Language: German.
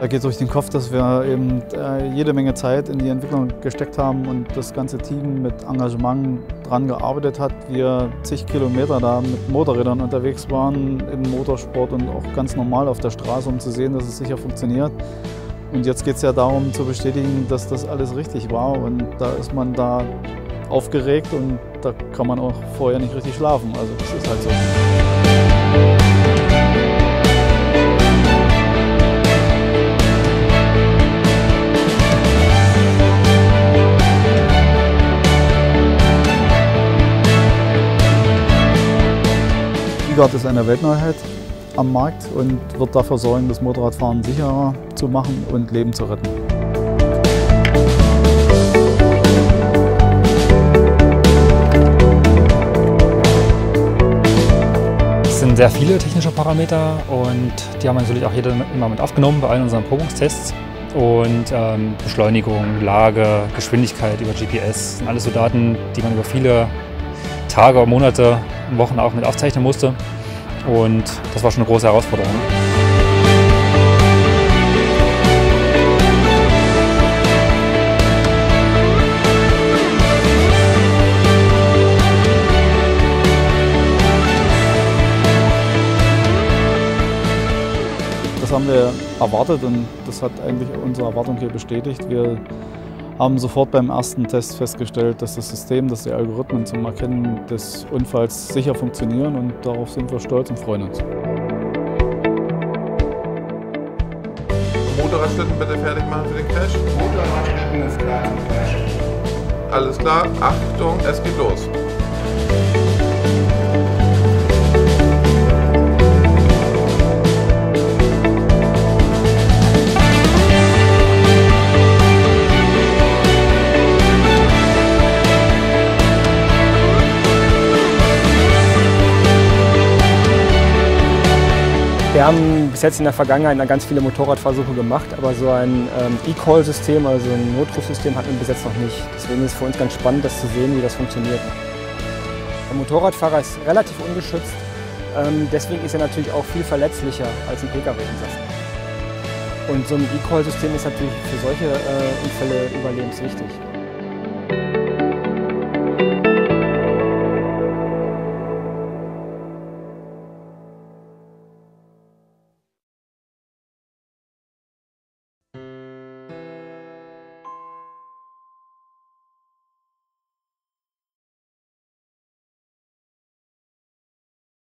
geht durch den Kopf, dass wir eben jede Menge Zeit in die Entwicklung gesteckt haben und das ganze Team mit Engagement daran gearbeitet hat. Wir zig Kilometer da mit Motorrädern unterwegs waren im Motorsport und auch ganz normal auf der Straße, um zu sehen, dass es sicher funktioniert. Und jetzt geht es ja darum zu bestätigen, dass das alles richtig war, und da ist man da aufgeregt und da kann man auch vorher nicht richtig schlafen. Also das ist halt so. E-Guard ist eine Weltneuheit am Markt und wird dafür sorgen, das Motorradfahren sicherer zu machen und Leben zu retten. Es sind sehr viele technische Parameter und die haben natürlich auch jeder immer mit aufgenommen bei allen unseren Probungstests. Und Beschleunigung, Lage, Geschwindigkeit über GPS, sind alles so Daten, die man über viele Tage, Monate, Wochen auch mit aufzeichnen musste. Und das war schon eine große Herausforderung. Das haben wir erwartet und das hat eigentlich unsere Erwartung hier bestätigt. Wir haben sofort beim ersten Test festgestellt, dass das System, dass die Algorithmen zum Erkennen des Unfalls sicher funktionieren, und darauf sind wir stolz und freuen uns. Motorradschlitten bitte fertig machen für den Crash. Motorradschlitten ist klar zum Crash. Alles klar, Achtung, es geht los. Wir haben bis jetzt in der Vergangenheit ganz viele Motorradversuche gemacht, aber so ein E-Call-System, also ein Notrufsystem, hatten wir bis jetzt noch nicht. Deswegen ist es für uns ganz spannend, das zu sehen, wie das funktioniert. Der Motorradfahrer ist relativ ungeschützt, deswegen ist er natürlich auch viel verletzlicher als ein Pkw-Insasse. Und so ein E-Call-System ist natürlich für solche Unfälle überlebenswichtig.